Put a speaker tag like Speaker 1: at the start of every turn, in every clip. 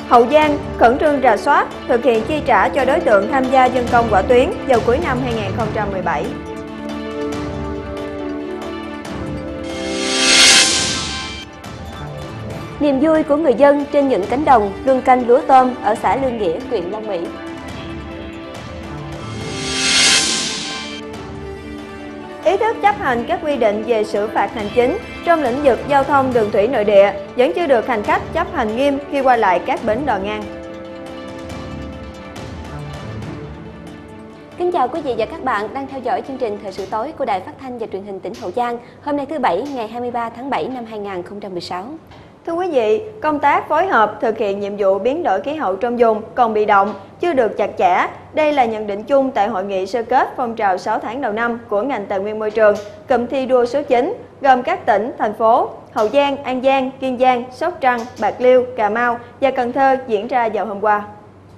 Speaker 1: Hậu Giang khẩn trương rà soát, thực hiện chi trả cho đối tượng tham gia dân công hỏa tuyến vào cuối năm 2017.
Speaker 2: Niềm vui của người dân trên những cánh đồng luân canh lúa tôm ở xã Lương Nghĩa, huyện Long Mỹ.
Speaker 1: Ý thức chấp hành các quy định về xử phạt hành chính trong lĩnh vực giao thông đường thủy nội địa vẫn chưa được hành khách chấp hành nghiêm khi qua lại các bến đò ngang.
Speaker 2: Kính chào quý vị và các bạn đang theo dõi chương trình Thời sự tối của Đài Phát thanh và Truyền hình tỉnh Hậu Giang hôm nay thứ Bảy ngày 23 tháng 7 năm 2016.
Speaker 1: Thưa quý vị, công tác phối hợp thực hiện nhiệm vụ biến đổi khí hậu trong vùng còn bị động, chưa được chặt chẽ. Đây là nhận định chung tại hội nghị sơ kết phong trào 6 tháng đầu năm của ngành Tài nguyên Môi trường, cụm thi đua số 9, gồm các tỉnh, thành phố Hậu Giang, An Giang, Kiên Giang, Sóc Trăng, Bạc Liêu, Cà Mau và Cần Thơ diễn ra vào hôm qua.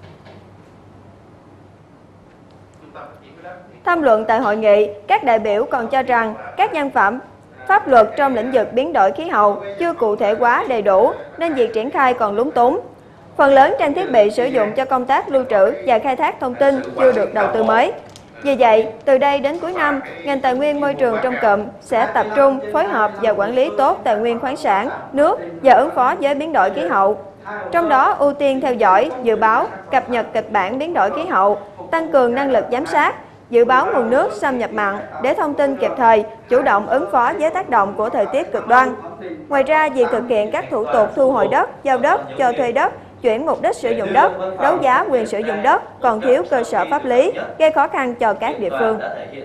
Speaker 1: Tham luận tại hội nghị, các đại biểu còn cho rằng các văn bản pháp luật trong lĩnh vực biến đổi khí hậu chưa cụ thể hóa đầy đủ nên việc triển khai còn lúng túng. Phần lớn trang thiết bị sử dụng cho công tác lưu trữ và khai thác thông tin chưa được đầu tư mới. Vì vậy, từ đây đến cuối năm, ngành Tài nguyên Môi trường trong cụm sẽ tập trung phối hợp và quản lý tốt tài nguyên khoáng sản, nước và ứng phó với biến đổi khí hậu. Trong đó ưu tiên theo dõi, dự báo, cập nhật kịch bản biến đổi khí hậu, tăng cường năng lực giám sát, dự báo nguồn nước xâm nhập mặn để thông tin kịp thời, chủ động ứng phó với tác động của thời tiết cực đoan. Ngoài ra, việc thực hiện các thủ tục thu hồi đất, giao đất, cho thuê đất, chuyển mục đích sử dụng đất, đấu giá quyền sử dụng đất còn thiếu cơ sở pháp lý, gây khó khăn cho các địa phương.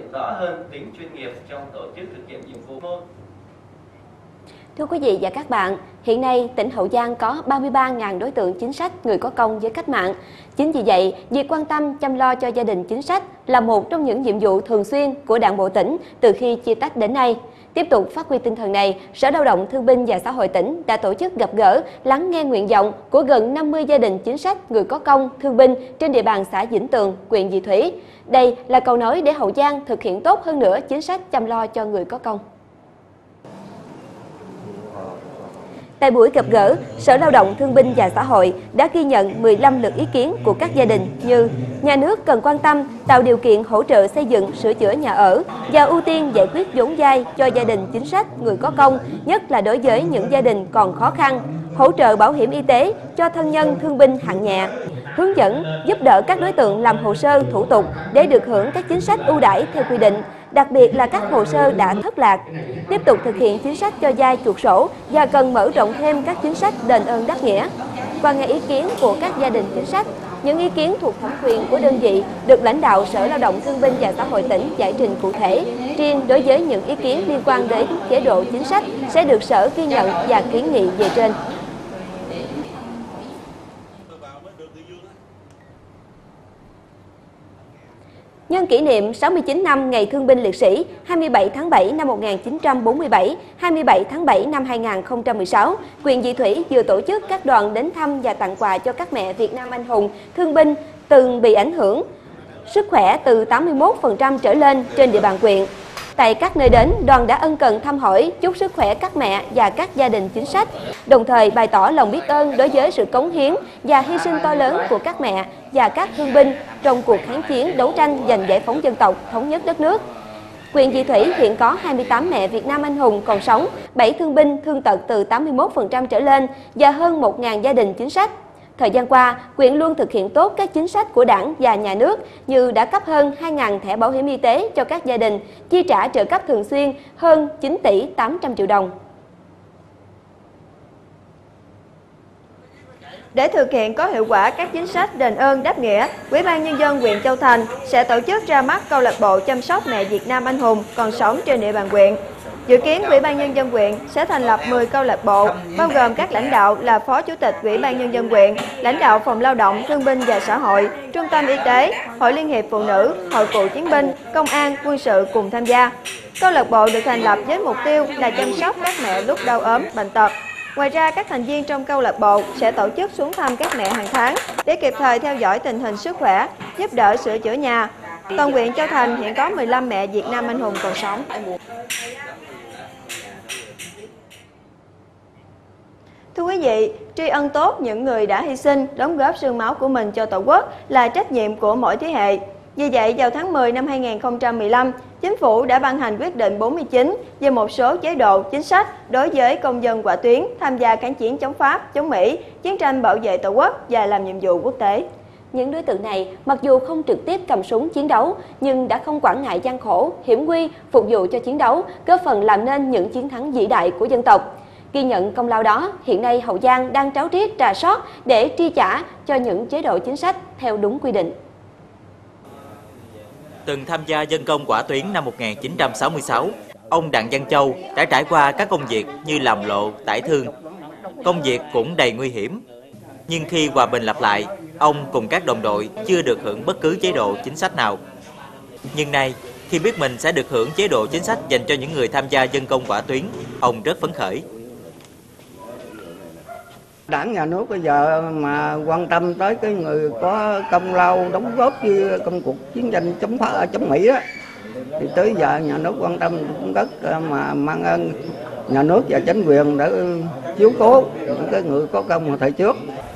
Speaker 2: Thưa quý vị và các bạn, hiện nay tỉnh Hậu Giang có 33.000 đối tượng chính sách người có công với cách mạng. Chính vì vậy, việc quan tâm chăm lo cho gia đình chính sách là một trong những nhiệm vụ thường xuyên của Đảng bộ tỉnh từ khi chia tách đến nay. Tiếp tục phát huy tinh thần này, Sở Lao động Thương binh và Xã hội tỉnh đã tổ chức gặp gỡ, lắng nghe nguyện vọng của gần 50 gia đình chính sách người có công, thương binh trên địa bàn xã Vĩnh Tường, huyện Vị Thủy. Đây là cầu nối để Hậu Giang thực hiện tốt hơn nữa chính sách chăm lo cho người có công. Tại buổi gặp gỡ, Sở Lao động Thương binh và Xã hội đã ghi nhận 15 lượt ý kiến của các gia đình như nhà nước cần quan tâm tạo điều kiện hỗ trợ xây dựng, sửa chữa nhà ở và ưu tiên giải quyết vốn vay cho gia đình chính sách người có công, nhất là đối với những gia đình còn khó khăn, hỗ trợ bảo hiểm y tế cho thân nhân thương binh hạng nhẹ, hướng dẫn giúp đỡ các đối tượng làm hồ sơ thủ tục để được hưởng các chính sách ưu đãi theo quy định, đặc biệt là các hồ sơ đã thất lạc. Tiếp tục thực hiện chính sách cho vay chuộc sổ và cần mở rộng thêm các chính sách đền ơn đáp nghĩa. Qua nghe ý kiến của các gia đình chính sách, những ý kiến thuộc thẩm quyền của đơn vị được lãnh đạo Sở Lao động Thương binh và Xã hội tỉnh giải trình cụ thể. Riêng đối với những ý kiến liên quan đến chế độ chính sách sẽ được Sở ghi nhận và kiến nghị về trên. Nhân kỷ niệm 69 năm Ngày Thương binh Liệt sĩ 27 tháng 7 năm 1947, 27 tháng 7 năm 2016, huyện Vị Thủy vừa tổ chức các đoàn đến thăm và tặng quà cho các mẹ Việt Nam anh hùng, thương binh từng bị ảnh hưởng sức khỏe từ 81% trở lên trên địa bàn huyện. Tại các nơi đến, đoàn đã ân cần thăm hỏi, chúc sức khỏe các mẹ và các gia đình chính sách, đồng thời bày tỏ lòng biết ơn đối với sự cống hiến và hy sinh to lớn của các mẹ và các thương binh trong cuộc kháng chiến đấu tranh giành giải phóng dân tộc, thống nhất đất nước. Huyện Vị Thủy hiện có 28 mẹ Việt Nam anh hùng còn sống, 7 thương binh thương tật từ 81% trở lên và hơn 1.000 gia đình chính sách. Thời gian qua, huyện luôn thực hiện tốt các chính sách của Đảng và Nhà nước như đã cấp hơn 2.000 thẻ bảo hiểm y tế cho các gia đình, chi trả trợ cấp thường xuyên hơn 9 tỷ 800 triệu đồng.
Speaker 1: Để thực hiện có hiệu quả các chính sách đền ơn đáp nghĩa, Ủy ban Nhân dân huyện Châu Thành sẽ tổ chức ra mắt câu lạc bộ chăm sóc mẹ Việt Nam anh hùng còn sống trên địa bàn huyện. Dự kiến Ủy ban Nhân dân huyện sẽ thành lập 10 câu lạc bộ, bao gồm các lãnh đạo là Phó Chủ tịch Ủy ban Nhân dân huyện, lãnh đạo Phòng Lao động, Thương binh và Xã hội, Trung tâm Y tế, Hội Liên hiệp Phụ nữ, Hội cựu chiến binh, Công an, Quân sự cùng tham gia. Câu lạc bộ được thành lập với mục tiêu là chăm sóc các mẹ lúc đau ốm, bệnh tật. Ngoài ra, các thành viên trong câu lạc bộ sẽ tổ chức xuống thăm các mẹ hàng tháng để kịp thời theo dõi tình hình sức khỏe, giúp đỡ sửa chữa nhà. Toàn huyện Châu Thành hiện có 15 mẹ Việt Nam anh hùng còn sống. Thưa quý vị, tri ân tốt những người đã hy sinh, đóng góp xương máu của mình cho Tổ quốc là trách nhiệm của mỗi thế hệ. Vì vậy, vào tháng 10 năm 2015, Chính phủ đã ban hành quyết định 49 về một số chế độ, chính sách đối với công dân hỏa tuyến tham gia kháng chiến chống Pháp, chống Mỹ, chiến tranh bảo vệ Tổ quốc và làm nhiệm vụ quốc tế.
Speaker 2: Những đối tượng này mặc dù không trực tiếp cầm súng chiến đấu nhưng đã không quản ngại gian khổ, hiểm nguy phục vụ cho chiến đấu, góp phần làm nên những chiến thắng vĩ đại của dân tộc. Ghi nhận công lao đó, hiện nay Hậu Giang đang ráo riết rà soát để tri trả cho những chế độ chính sách theo đúng quy định.
Speaker 3: Từng tham gia dân công hỏa tuyến năm 1966, ông Đặng Văn Châu đã trải qua các công việc như làm lộ, tải thương. Công việc cũng đầy nguy hiểm. Nhưng khi hòa bình lập lại, ông cùng các đồng đội chưa được hưởng bất cứ chế độ chính sách nào. Nhưng nay, khi biết mình sẽ được hưởng chế độ chính sách dành cho những người tham gia dân công hỏa tuyến, ông rất phấn khởi.
Speaker 4: Đảng nhà nước bây giờ mà quan tâm tới cái người có công lao đóng góp với công cuộc chiến tranh chống Mỹ đó, thì tới giờ nhà nước quan tâm cũng rất mà mang ơn nhà nước và chính quyền để chiếu cố những cái người có công ở thời trước.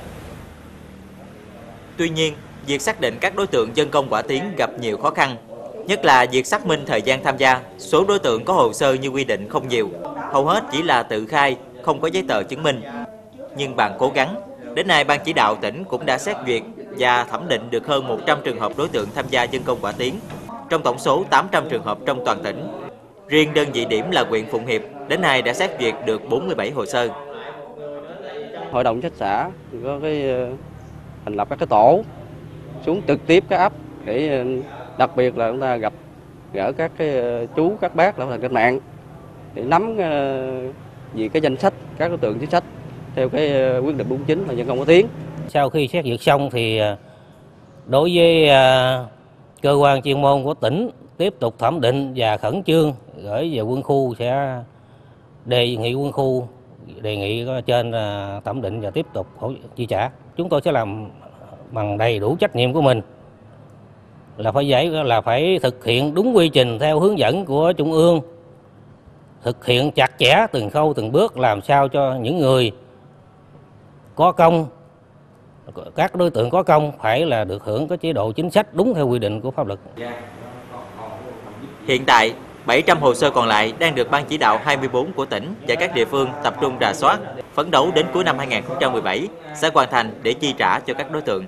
Speaker 3: Tuy nhiên, việc xác định các đối tượng dân công hỏa tuyến gặp nhiều khó khăn, nhất là việc xác minh thời gian tham gia. Số đối tượng có hồ sơ như quy định không nhiều, hầu hết chỉ là tự khai, không có giấy tờ chứng minh. Nhưng bằng cố gắng, đến nay Ban chỉ đạo tỉnh cũng đã xét duyệt và thẩm định được hơn 100 trường hợp đối tượng tham gia dân công hỏa tuyến, trong tổng số 800 trường hợp trong toàn tỉnh. Riêng đơn vị điểm là huyện Phụng Hiệp, đến nay đã xét duyệt được 47 hồ sơ.
Speaker 5: Hội đồng chính sách xã có thành lập các cái tổ xuống trực tiếp các ấp để đặc biệt là chúng ta gặp gỡ các cái chú, các bác lão thành cách mạng để nắm về cái danh sách các đối tượng chính sách theo cái quyết định 49 là dân công hỏa tuyến.
Speaker 6: Sau khi xét duyệt xong thì đối với cơ quan chuyên môn của tỉnh tiếp tục thẩm định và khẩn trương gửi về quân khu, sẽ đề nghị quân khu đề nghị trên thẩm định và tiếp tục chi trả. Chúng tôi sẽ làm bằng đầy đủ trách nhiệm của mình, là phải thực hiện đúng quy trình theo hướng dẫn của Trung ương, thực hiện chặt chẽ từng khâu từng bước, làm sao cho những người có công, các đối tượng có công phải là được hưởng cái chế độ chính sách đúng theo quy định của pháp luật.
Speaker 3: Hiện tại, 700 hồ sơ còn lại đang được Ban chỉ đạo 24 của tỉnh và các địa phương tập trung rà soát, phấn đấu đến cuối năm 2017 sẽ hoàn thành để chi trả cho các đối tượng.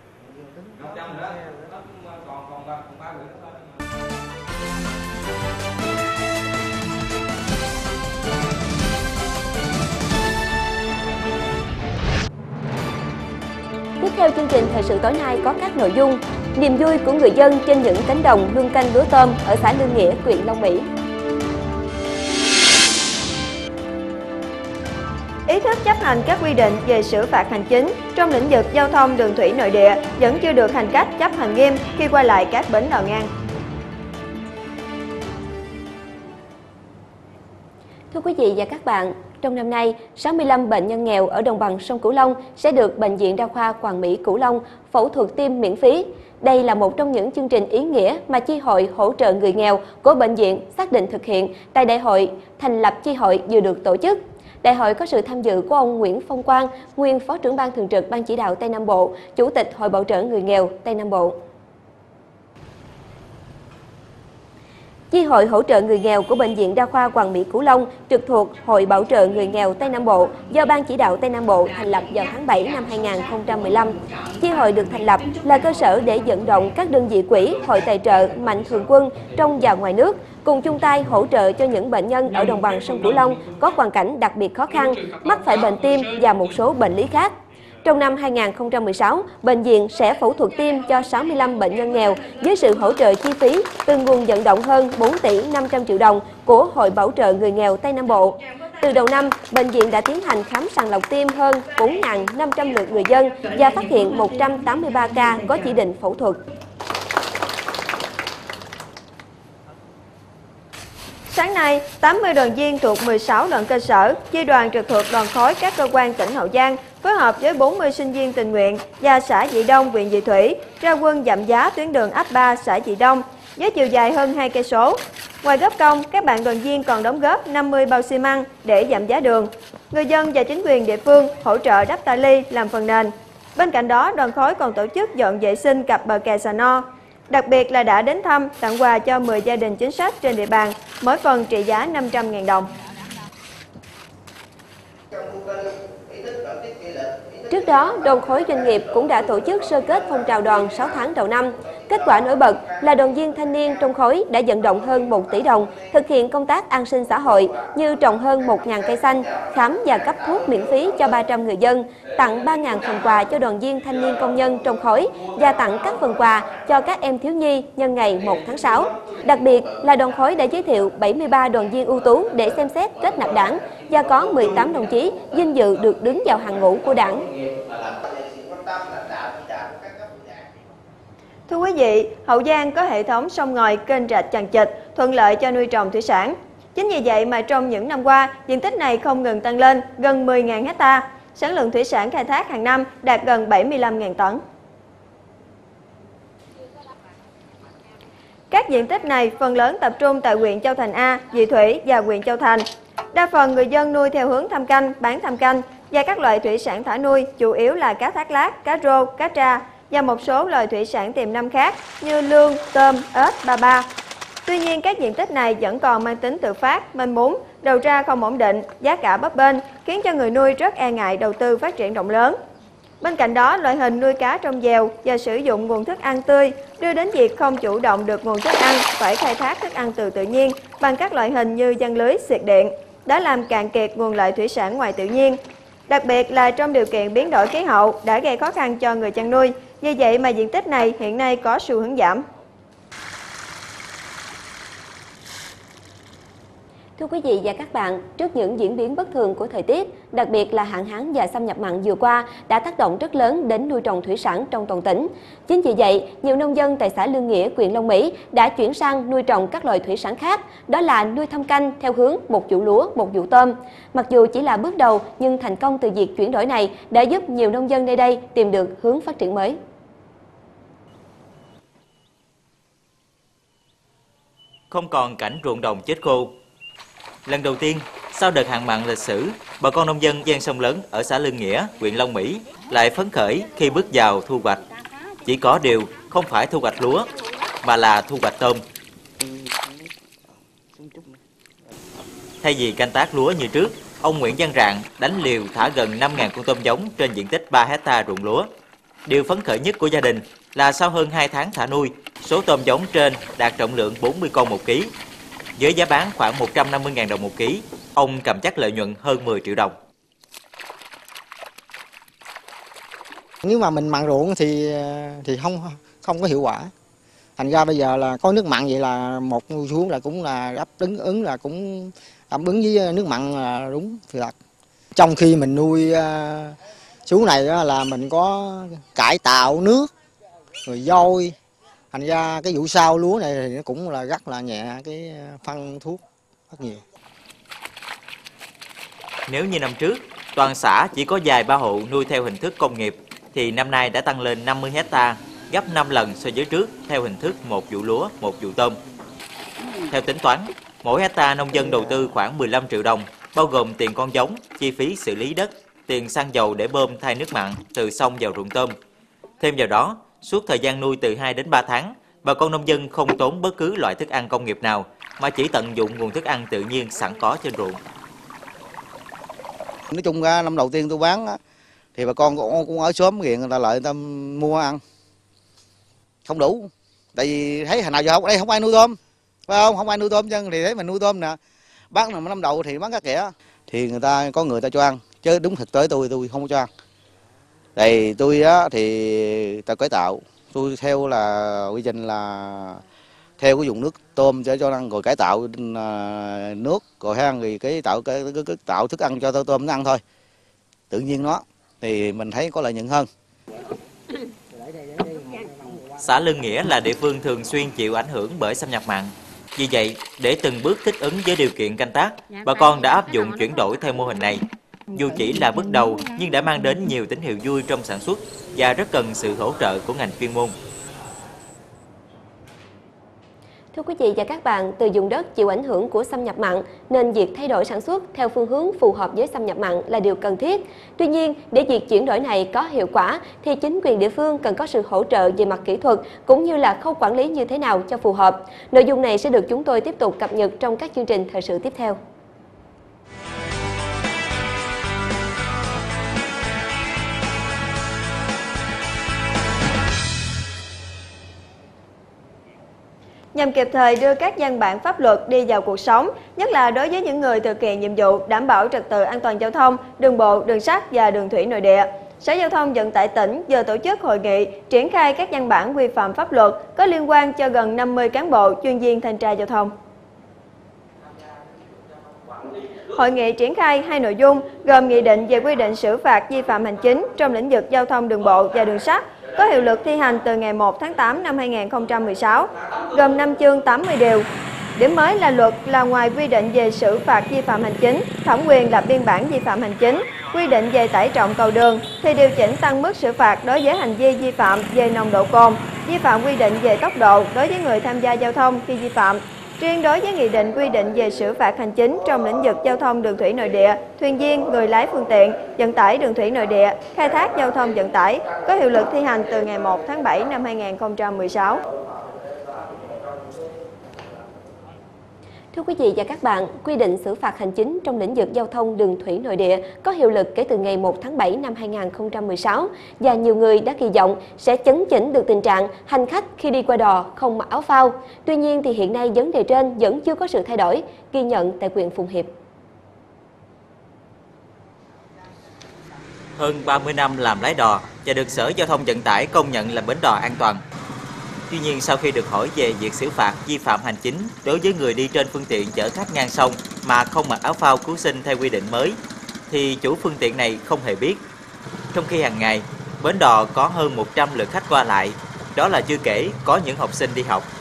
Speaker 2: Tiếp theo chương trình thời sự tối nay có các nội dung: niềm vui của người dân trên những cánh đồng luân canh lúa tôm ở xã Lương Nghĩa, huyện Long Mỹ.
Speaker 1: Ý thức chấp hành các quy định về xử phạt hành chính trong lĩnh vực giao thông đường thủy nội địa vẫn chưa được hành khách chấp hành nghiêm khi qua lại các bến đò ngang.
Speaker 2: Thưa quý vị và các bạn, trong năm nay, 65 bệnh nhân nghèo ở đồng bằng sông Cửu Long sẽ được Bệnh viện Đa khoa Hoàn Mỹ Cửu Long phẫu thuật tim miễn phí. Đây là một trong những chương trình ý nghĩa mà Chi hội hỗ trợ người nghèo của bệnh viện xác định thực hiện tại đại hội thành lập chi hội vừa được tổ chức. Đại hội có sự tham dự của ông Nguyễn Phong Quang, nguyên Phó trưởng Ban Thường trực Ban Chỉ đạo Tây Nam Bộ, Chủ tịch Hội Bảo trợ Người nghèo Tây Nam Bộ. Chi hội hỗ trợ người nghèo của Bệnh viện Đa khoa Hoàn Mỹ Cửu Long trực thuộc Hội Bảo trợ Người nghèo Tây Nam Bộ do Ban Chỉ đạo Tây Nam Bộ thành lập vào tháng 7 năm 2015. Chi hội được thành lập là cơ sở để vận động các đơn vị quỹ, hội tài trợ, mạnh thường quân trong và ngoài nước cùng chung tay hỗ trợ cho những bệnh nhân ở đồng bằng sông Cửu Long có hoàn cảnh đặc biệt khó khăn, mắc phải bệnh tim và một số bệnh lý khác. Trong năm 2016, bệnh viện sẽ phẫu thuật tim cho 65 bệnh nhân nghèo với sự hỗ trợ chi phí từ nguồn vận động hơn 4 tỷ 500 triệu đồng của Hội Bảo trợ Người nghèo Tây Nam Bộ. Từ đầu năm, bệnh viện đã tiến hành khám sàng lọc tim hơn 4.500 lượt người dân và phát hiện 183 ca có chỉ định phẫu thuật.
Speaker 1: Sáng nay, 80 đoàn viên thuộc 16 đoàn cơ sở, chi đoàn trực thuộc đoàn khối các cơ quan tỉnh Hậu Giang phối hợp với 40 sinh viên tình nguyện và xã Dị Đông, huyện Vị Thủy ra quân dặm giá tuyến đường ấp 3 xã Dị Đông với chiều dài hơn 2 cây số. Ngoài góp công, các bạn đoàn viên còn đóng góp 50 bao xi măng để giảm giá đường. người dân và chính quyền địa phương hỗ trợ đắp ta li làm phần nền. Bên cạnh đó, đoàn khối còn tổ chức dọn vệ sinh cặp bờ kè Sà No. Đặc biệt là đã đến thăm, tặng quà cho 10 gia đình chính sách trên địa bàn, mỗi phần trị giá 500.000 đồng.
Speaker 2: Trước đó, đoàn khối doanh nghiệp cũng đã tổ chức sơ kết phong trào đoàn 6 tháng đầu năm. Kết quả nổi bật là đoàn viên thanh niên trong khối đã vận động hơn 1 tỷ đồng, thực hiện công tác an sinh xã hội như trồng hơn 1.000 cây xanh, khám và cấp thuốc miễn phí cho 300 người dân, tặng 3.000 phần quà cho đoàn viên thanh niên công nhân trong khối và tặng các phần quà cho các em thiếu nhi nhân ngày 1 tháng 6. Đặc biệt là đoàn khối đã giới thiệu 73 đoàn viên ưu tú để xem xét kết nạp đảng và có 18 đồng chí vinh dự được đứng vào hàng ngũ của đảng.
Speaker 1: Thưa quý vị, Hậu Giang có hệ thống sông ngòi, kênh rạch chằng chịt, thuận lợi cho nuôi trồng thủy sản. Chính vì vậy mà trong những năm qua, diện tích này không ngừng tăng lên, gần 10.000 hectare. Sản lượng thủy sản khai thác hàng năm đạt gần 75.000 tấn. Các diện tích này phần lớn tập trung tại huyện Châu Thành A, Vị Thủy và huyện Châu Thành. Đa phần người dân nuôi theo hướng thăm canh, bán thăm canh và các loại thủy sản thả nuôi chủ yếu là cá thác lát, cá rô, cá tra và một số loài thủy sản tiềm năng khác như lươn, tôm, ếch, ba ba. Tuy nhiên, các diện tích này vẫn còn mang tính tự phát, manh mún, đầu ra không ổn định, giá cả bấp bênh, khiến cho người nuôi rất e ngại đầu tư phát triển rộng lớn. Bên cạnh đó, loại hình nuôi cá trong dèo và sử dụng nguồn thức ăn tươi đưa đến việc không chủ động được nguồn thức ăn, phải khai thác thức ăn từ tự nhiên bằng các loại hình như giăng lưới, xiệt điện, đã làm cạn kiệt nguồn lợi thủy sản ngoài tự nhiên. Đặc biệt là trong điều kiện biến đổi khí hậu đã gây khó khăn cho người chăn nuôi, vì vậy mà diện tích này hiện nay có xu hướng giảm.
Speaker 2: Thưa quý vị và các bạn, trước những diễn biến bất thường của thời tiết, đặc biệt là hạn hán và xâm nhập mặn vừa qua đã tác động rất lớn đến nuôi trồng thủy sản trong toàn tỉnh. Chính vì vậy, nhiều nông dân tại xã Lương Nghĩa, huyện Long Mỹ đã chuyển sang nuôi trồng các loại thủy sản khác, đó là nuôi thâm canh theo hướng một vụ lúa, một vụ tôm. Mặc dù chỉ là bước đầu, nhưng thành công từ việc chuyển đổi này đã giúp nhiều nông dân nơi đây tìm được hướng phát triển mới.
Speaker 3: Không còn cảnh ruộng đồng chết khô. Lần đầu tiên, sau đợt hạn mặn lịch sử, bà con nông dân ven sông lớn ở xã Lương Nghĩa, huyện Long Mỹ lại phấn khởi khi bước vào thu hoạch. Chỉ có điều không phải thu hoạch lúa, mà là thu hoạch tôm. Thay vì canh tác lúa như trước, ông Nguyễn Văn Rạng đánh liều thả gần 5.000 con tôm giống trên diện tích 3 hectare ruộng lúa. Điều phấn khởi nhất của gia đình là sau hơn 2 tháng thả nuôi, số tôm giống trên đạt trọng lượng 40 con một ký. Với giá bán khoảng 150.000 đồng một ký, ông cầm chắc lợi nhuận hơn 10 triệu đồng.
Speaker 7: Nếu mà mình mặn ruộng thì không có hiệu quả. Thành ra bây giờ là có nước mặn vậy là một xuống là cũng là đáp ứng là cũng đáp ứng với nước mặn là đúng thật. Trong khi mình nuôi xuống này là mình có cải tạo nước rồi vôi. Thành ra cái vụ sau lúa này thì nó cũng là rất là nhẹ cái phân thuốc rất nhiều.
Speaker 3: Nếu như năm trước, toàn xã chỉ có vài ba hộ nuôi theo hình thức công nghiệp, thì năm nay đã tăng lên 50 hectare, gấp 5 lần so với trước theo hình thức một vụ lúa, một vụ tôm. Theo tính toán, mỗi hectare nông dân đầu tư khoảng 15 triệu đồng, bao gồm tiền con giống, chi phí xử lý đất, tiền xăng dầu để bơm thay nước mặn từ sông vào ruộng tôm. Thêm vào đó, suốt thời gian nuôi từ 2 đến 3 tháng, bà con nông dân không tốn bất cứ loại thức ăn công nghiệp nào, mà chỉ tận dụng nguồn thức ăn tự nhiên sẵn có trên ruộng.
Speaker 7: Nói chung ra năm đầu tiên tôi bán thì bà con cũng ở xóm nghiện người ta lại người ta mua ăn không đủ, tại vì thấy hồi nào giờ đây không ai nuôi tôm, phải không ai nuôi tôm chân thì thấy mình nuôi tôm nè, bán năm đầu thì bán cá kẻ thì người ta có người ta cho ăn, chứ đúng thực tế tôi không có cho ăn. Thì tôi á thì ta cải tạo, tôi theo là quy trình là theo cái dùng nước tôm để cho ăn, rồi cải tạo nước rồi hay ăn thì cái tạo thức ăn cho tôm nó ăn thôi, tự nhiên nó thì mình thấy có lợi nhuận hơn.
Speaker 3: Xã Lương Nghĩa là địa phương thường xuyên chịu ảnh hưởng bởi xâm nhập mặn. Vì vậy, để từng bước thích ứng với điều kiện canh tác, bà con đã áp dụng chuyển đổi theo mô hình này. Dù chỉ là bước đầu nhưng đã mang đến nhiều tín hiệu vui trong sản xuất và rất cần sự hỗ trợ của ngành chuyên môn.
Speaker 2: Thưa quý vị và các bạn, từ vùng đất chịu ảnh hưởng của xâm nhập mặn nên việc thay đổi sản xuất theo phương hướng phù hợp với xâm nhập mặn là điều cần thiết. Tuy nhiên, để việc chuyển đổi này có hiệu quả thì chính quyền địa phương cần có sự hỗ trợ về mặt kỹ thuật cũng như là khâu quản lý như thế nào cho phù hợp. Nội dung này sẽ được chúng tôi tiếp tục cập nhật trong các chương trình thời sự tiếp theo.
Speaker 1: Nhằm kịp thời đưa các văn bản pháp luật đi vào cuộc sống, nhất là đối với những người thực hiện nhiệm vụ đảm bảo trật tự an toàn giao thông, đường bộ, đường sắt và đường thủy nội địa, Sở Giao thông Vận tải tỉnh vừa tổ chức hội nghị triển khai các văn bản quy phạm pháp luật có liên quan cho gần 50 cán bộ chuyên viên thanh tra giao thông. Hội nghị triển khai hai nội dung gồm nghị định về quy định xử phạt vi phạm hành chính trong lĩnh vực giao thông đường bộ và đường sắt có hiệu lực thi hành từ ngày 1 tháng 8 năm 2016, gồm 5 chương 80 điều. Điểm mới là luật là ngoài quy định về xử phạt vi phạm hành chính, thẩm quyền lập biên bản vi phạm hành chính, quy định về tải trọng cầu đường thì điều chỉnh tăng mức xử phạt đối với hành vi vi phạm về nồng độ cồn, vi phạm quy định về tốc độ đối với người tham gia giao thông khi vi phạm. Riêng đối với nghị định quy định về xử phạt hành chính trong lĩnh vực giao thông đường thủy nội địa, thuyền viên, người lái phương tiện, vận tải đường thủy nội địa, khai thác giao thông vận tải có hiệu lực thi hành từ ngày 1 tháng 7 năm 2016.
Speaker 2: Thưa quý vị và các bạn, quy định xử phạt hành chính trong lĩnh vực giao thông đường thủy nội địa có hiệu lực kể từ ngày 1 tháng 7 năm 2016 và nhiều người đã kỳ vọng sẽ chấn chỉnh được tình trạng hành khách khi đi qua đò không mặc áo phao. Tuy nhiên thì hiện nay vấn đề trên vẫn chưa có sự thay đổi, ghi nhận tại huyện Phụng Hiệp.
Speaker 3: Hơn 30 năm làm lái đò và được Sở Giao thông Vận tải công nhận là bến đò an toàn. Tuy nhiên, sau khi được hỏi về việc xử phạt vi phạm hành chính đối với người đi trên phương tiện chở khách ngang sông mà không mặc áo phao cứu sinh theo quy định mới, thì chủ phương tiện này không hề biết. Trong khi hàng ngày, bến đò có hơn 100 lượt khách qua lại, đó là chưa kể có những học sinh đi học.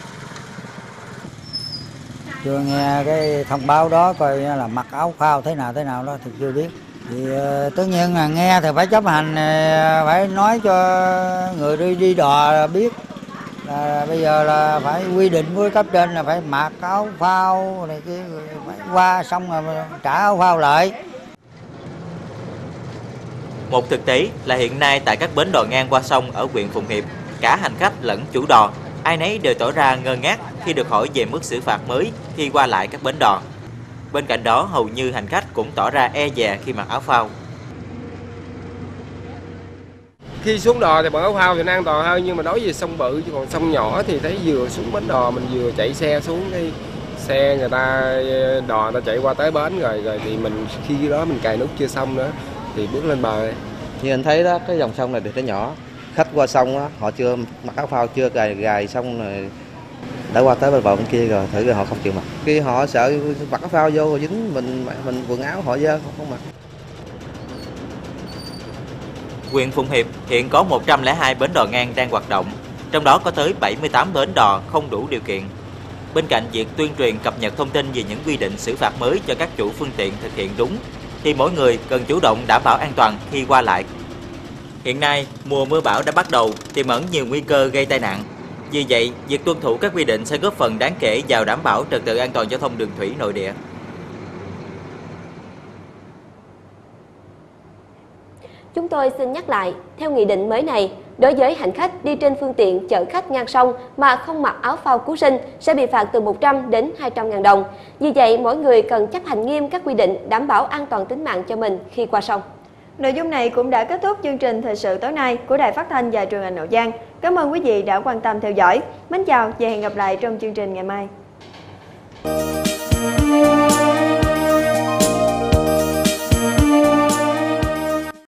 Speaker 8: Chưa nghe cái thông báo đó coi là mặc áo phao thế nào đó thì chưa biết. Thì tất nhiên là nghe thì phải chấp hành, phải nói cho người đi đò biết. Bây giờ là phải quy định với cấp trên là phải mặc áo phao này kia, phải qua xong rồi trả áo phao lại.
Speaker 3: Một thực tế là hiện nay tại các bến đò ngang qua sông ở huyện Phụng Hiệp, cả hành khách lẫn chủ đò, ai nấy đều tỏ ra ngơ ngác khi được hỏi về mức xử phạt mới khi qua lại các bến đò. Bên cạnh đó, hầu như hành khách cũng tỏ ra e dè khi mặc áo phao.
Speaker 9: Khi xuống đò thì bằng áo phao thì nó an toàn hơn, nhưng mà đối với sông bự chứ còn sông nhỏ thì thấy vừa xuống bến đò mình vừa chạy xe xuống, cái xe người ta đò người ta chạy qua tới bến rồi thì mình khi đó mình cài nút chưa xong nữa thì bước lên bờ.
Speaker 5: Như anh thấy đó, cái dòng sông này thì nó nhỏ, khách qua sông á, họ chưa mặc áo phao, chưa gài xong rồi đã qua tới bên bờ bên kia rồi, thử rồi họ không chịu mặc. Khi họ sợ mặc áo phao vô rồi dính mình quần áo họ dơ không mặc.
Speaker 3: Huyện Phụng Hiệp hiện có 102 bến đò ngang đang hoạt động, trong đó có tới 78 bến đò không đủ điều kiện. Bên cạnh việc tuyên truyền cập nhật thông tin về những quy định xử phạt mới cho các chủ phương tiện thực hiện đúng, thì mỗi người cần chủ động đảm bảo an toàn khi qua lại. Hiện nay, mùa mưa bão đã bắt đầu, tiềm ẩn nhiều nguy cơ gây tai nạn. Vì vậy, việc tuân thủ các quy định sẽ góp phần đáng kể vào đảm bảo trật tự an toàn giao thông đường thủy nội địa.
Speaker 2: Chúng tôi xin nhắc lại, theo nghị định mới này, đối với hành khách đi trên phương tiện chở khách ngang sông mà không mặc áo phao cứu sinh sẽ bị phạt từ 100 đến 200.000 đồng. Vì vậy, mỗi người cần chấp hành nghiêm các quy định đảm bảo an toàn tính mạng cho mình khi qua sông.
Speaker 1: Nội dung này cũng đã kết thúc chương trình thời sự tối nay của Đài Phát thanh và Truyền hình Hậu Giang. Cảm ơn quý vị đã quan tâm theo dõi. Mến chào và hẹn gặp lại trong chương trình ngày mai.